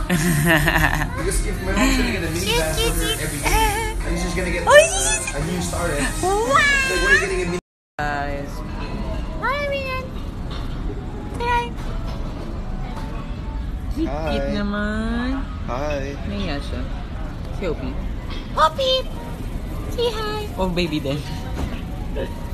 Because if my mom's gonna get a minivan for her every day, and she's gonna get a new starter. Wow! So we're getting a mini. Guys. Hi, Rian. Say hi. Cute naman. Hi. Naiya siya. Si Hopi. Hopi! Say hi. Oh, baby din.